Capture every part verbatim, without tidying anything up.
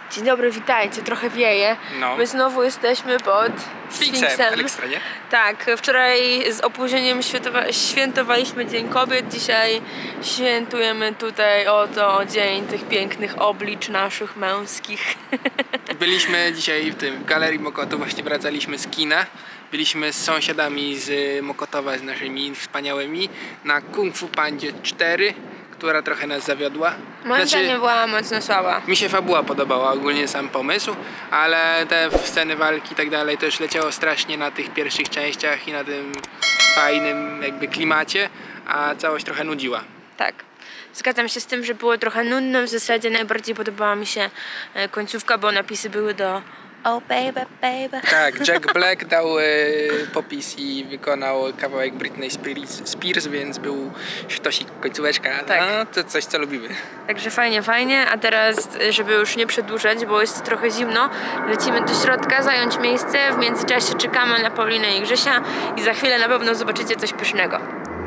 Dzień dobry, witajcie, trochę wieje. No. My znowu jesteśmy pod Sfinksem. Ekstra, nie? Tak, wczoraj z opóźnieniem świętowaliśmy Dzień Kobiet, dzisiaj świętujemy tutaj oto dzień tych pięknych oblicz naszych męskich. Byliśmy dzisiaj w tym w Galerii Mokotów, właśnie wracaliśmy z kina. Byliśmy z sąsiadami z Mokotowa, z naszymi wspaniałymi, na Kung Fu Pandzie cztery, która trochę nas zawiodła. Moim Znaczy, zdaniem była mocno słaba. mi się fabuła podobała, ogólnie sam pomysł, ale te sceny walki i tak dalej też leciało strasznie na tych pierwszych częściach i na tym fajnym jakby klimacie, a całość trochę nudziła. Tak. Zgadzam się z tym, że było trochę nudno. W zasadzie najbardziej podobała mi się końcówka, bo napisy były do Oh baby, baby. Tak, Jack Black dał e, popis i wykonał kawałek Britney Spears, Spears, więc był sztosik, końcóweczka. Tak. No, to coś, co lubimy. Także fajnie, fajnie. A teraz, żeby już nie przedłużać, bo jest trochę zimno, lecimy do środka, zająć miejsce. W międzyczasie czekamy na Paulinę i Grzesia i za chwilę na pewno zobaczycie coś pysznego.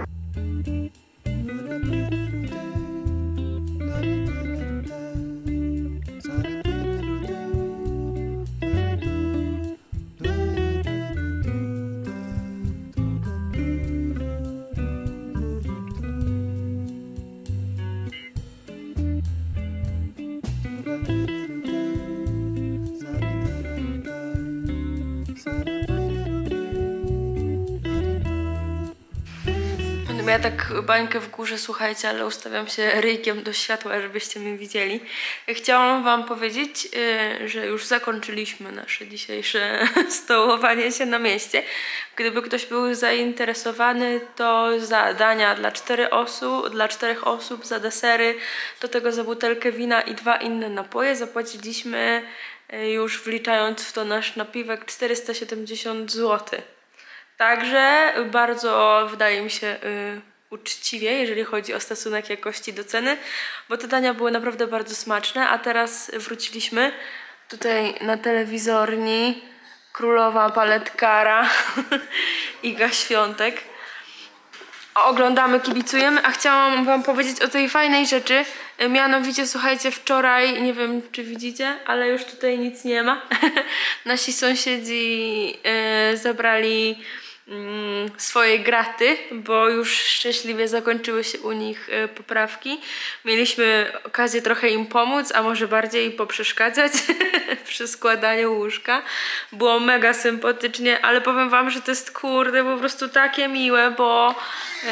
Ja tak bańkę w górze, słuchajcie, ale ustawiam się ryjkiem do światła, żebyście mnie widzieli. Chciałam wam powiedzieć, że już zakończyliśmy nasze dzisiejsze stołowanie się na mieście. Gdyby ktoś był zainteresowany, to zadania dla, cztery osób, dla czterech osób za desery, do tego za butelkę wina i dwa inne napoje zapłaciliśmy, już wliczając w to nasz napiwek, czterysta siedemdziesiąt złotych. Także bardzo wydaje mi się y, uczciwie, jeżeli chodzi o stosunek jakości do ceny, bo te dania były naprawdę bardzo smaczne, a teraz wróciliśmy tutaj na telewizorni Królowa Paletkara Iga Świątek. Oglądamy, kibicujemy, a chciałam wam powiedzieć o tej fajnej rzeczy. Mianowicie, słuchajcie, wczoraj, nie wiem czy widzicie, ale już tutaj nic nie ma. Nasi sąsiedzi yy, zabrali yy, swoje graty, bo już szczęśliwie zakończyły się u nich yy, poprawki. Mieliśmy okazję trochę im pomóc, a może bardziej poprzeszkadzać przy składaniu łóżka. Było mega sympatycznie, ale powiem wam, że to jest kurde po prostu takie miłe, bo yy,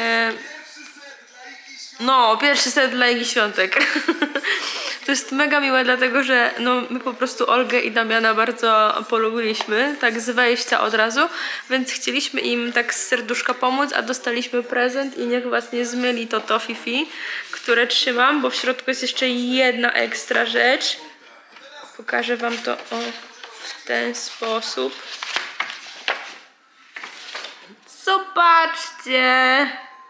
no, pierwszy set dla Igi Świątek. To jest mega miłe, dlatego że no, my po prostu Olgę i Damiana bardzo polubiliśmy, tak z wejścia od razu, więc chcieliśmy im tak z serduszka pomóc, a dostaliśmy prezent i niech was nie zmyli to to Fifi, które trzymam, bo w środku jest jeszcze jedna ekstra rzecz. Pokażę wam to o, w ten sposób. Zobaczcie!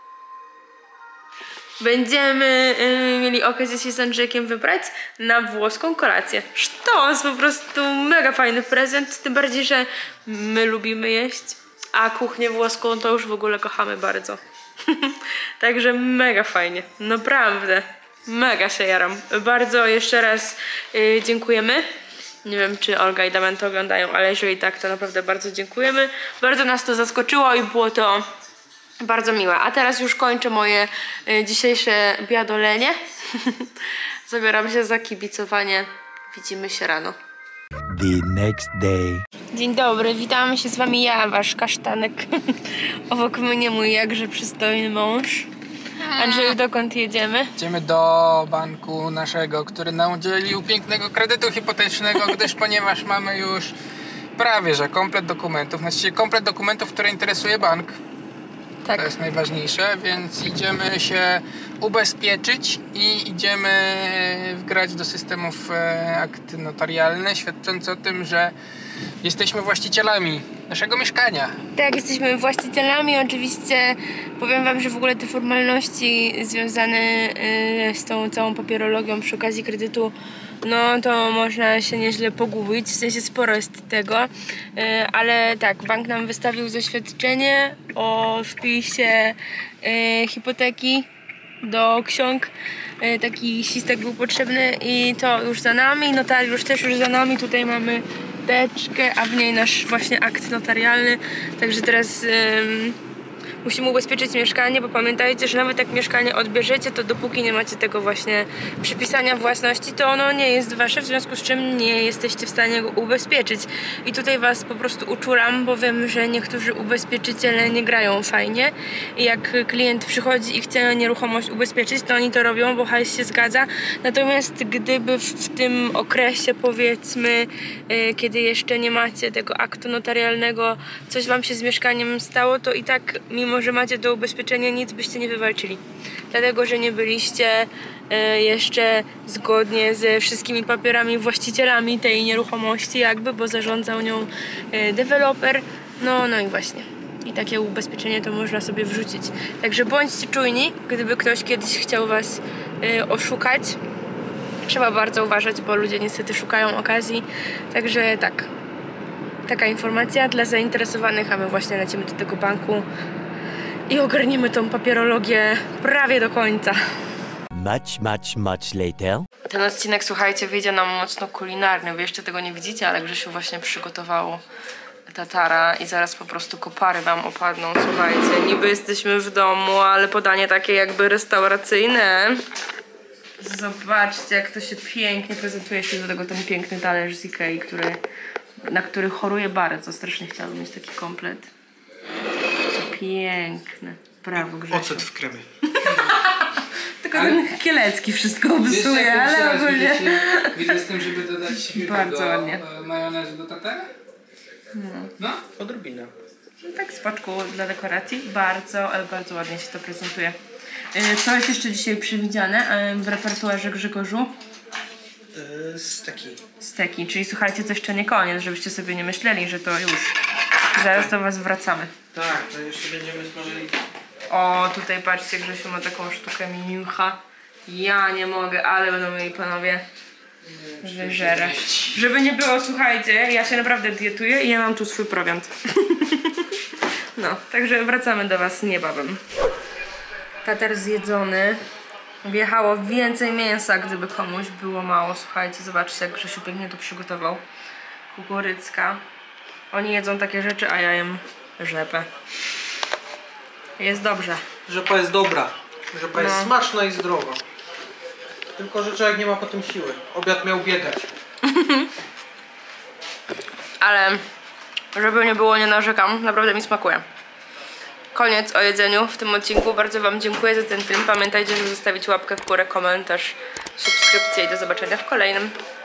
Będziemy y, mieli okazję się z Andrzejkiem wybrać na włoską kolację. To jest po prostu mega fajny prezent, tym bardziej, że my lubimy jeść, a kuchnię włoską to już w ogóle kochamy bardzo. Także mega fajnie, naprawdę, mega się jaram. Bardzo jeszcze raz y, dziękujemy. Nie wiem, czy Olga i Damian to oglądają, ale jeżeli tak, to naprawdę bardzo dziękujemy. Bardzo nas to zaskoczyło i było to bardzo miłe. A teraz już kończę moje y, dzisiejsze biadolenie. Zabieram się za kibicowanie. Widzimy się rano. The next day. Dzień dobry, witamy się z wami ja, wasz kasztanek. Obok mnie mój jakże przystojny mąż. Andrzeju, dokąd jedziemy? Jedziemy do banku naszego, który nam udzielił pięknego kredytu hipotecznego, gdyż ponieważ mamy już prawie że komplet dokumentów, znaczy komplet dokumentów, które interesuje bank. Tak. To jest najważniejsze, więc idziemy się ubezpieczyć i idziemy wgrać do systemów akty notarialne, świadczące o tym, że jesteśmy właścicielami naszego mieszkania. Tak, jesteśmy właścicielami. Oczywiście powiem wam, że w ogóle te formalności związane z tą całą papierologią przy okazji kredytu, no to można się nieźle pogubić, w sensie sporo jest tego, ale tak, bank nam wystawił zaświadczenie o wpisie hipoteki do ksiąg. Taki sistek był potrzebny i to już za nami, notariusz też już za nami. Tutaj mamy teczkę, a w niej nasz właśnie akt notarialny. Także teraz ym, musimy ubezpieczyć mieszkanie, bo pamiętajcie, że nawet jak mieszkanie odbierzecie, to dopóki nie macie tego właśnie przypisania własności, to ono nie jest wasze, w związku z czym nie jesteście w stanie go ubezpieczyć. I tutaj was po prostu uczulam, bo wiem, że niektórzy ubezpieczyciele nie grają fajnie i jak klient przychodzi i chce nieruchomość ubezpieczyć, to oni to robią, bo hajs się zgadza. Natomiast gdyby w, w tym okresie, powiedzmy, yy, kiedy jeszcze nie macie tego aktu notarialnego, coś wam się z mieszkaniem stało, to i tak mimo że macie to ubezpieczenie, nic byście nie wywalczyli. Dlatego, że nie byliście e, jeszcze zgodnie ze wszystkimi papierami właścicielami tej nieruchomości jakby, bo zarządzał nią e, deweloper. No, no i właśnie. I takie ubezpieczenie to można sobie wrzucić. Także bądźcie czujni, gdyby ktoś kiedyś chciał was e, oszukać. Trzeba bardzo uważać, bo ludzie niestety szukają okazji. Także tak. Taka informacja dla zainteresowanych, a my właśnie lecimy do tego banku i ogarniemy tą papierologię prawie do końca. Much, much, much later. Ten odcinek, słuchajcie, wyjdzie nam mocno kulinarny. Wy jeszcze tego nie widzicie, ale Grzesiu właśnie przygotował tatara i zaraz po prostu kopary wam opadną. Słuchajcie, niby jesteśmy w domu, ale podanie takie jakby restauracyjne. Zobaczcie, jak to się pięknie prezentuje. Jeszcze do tego ten piękny talerz z Ikei, który, na który choruję bardzo. Strasznie chciałabym mieć taki komplet. Piękne. Brawo, Grzesiu. Ocet w kremie. Tylko ale... ten Kielecki wszystko obsuje, ale ogólnie... Widzę z tym, żeby dodać bardzo tego, ładnie. Majonezu do tatara? No. No? Odrobinę. Tak z paczku dla dekoracji. Bardzo, ale bardzo ładnie się to prezentuje. Co jest jeszcze dzisiaj przewidziane w repertuarze, Grzegorzu? Yy, steki. Steki, czyli słuchajcie, to jeszcze nie koniec, żebyście sobie nie myśleli, że to już. Zaraz do was wracamy. Tak, to jeszcze będziemy smażyli. O, tutaj patrzcie, Grzesiu ma taką sztukę miniucha. Ja nie mogę, ale będą mieli panowie wyżerać. Żeby nie było, słuchajcie, ja się naprawdę dietuję i ja mam tu swój prowiant. No, także wracamy do was niebawem. Tatar zjedzony. Wjechało więcej mięsa, gdyby komuś było mało. Słuchajcie, zobaczcie, jak Grzesiu pięknie to przygotował. Kukurycka. Oni jedzą takie rzeczy, a ja jem rzepę. Jest dobrze. Rzepa jest dobra. Rzepa no. jest smaczna i zdrowa. Tylko, że człowiek nie ma potem siły. Obiad miał biegać. Ale żeby nie było, nie narzekam. Naprawdę mi smakuje. Koniec o jedzeniu w tym odcinku. Bardzo wam dziękuję za ten film. Pamiętajcie, żeby zostawić łapkę w górę, komentarz, subskrypcję i do zobaczenia w kolejnym.